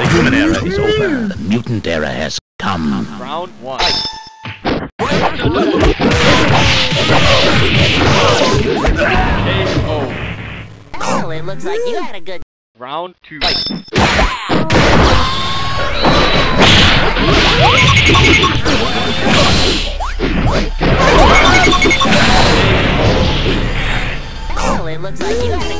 The human era is over. The mutant era has come. Round one. Well, it looks like you had a good... Round two. Well, it looks like you had